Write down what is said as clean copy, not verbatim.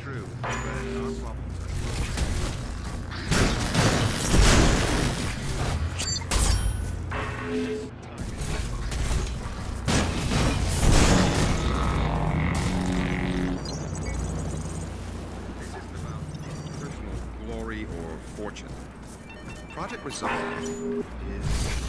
true, but our problems are... This isn't about personal glory or fortune. Project Resolve is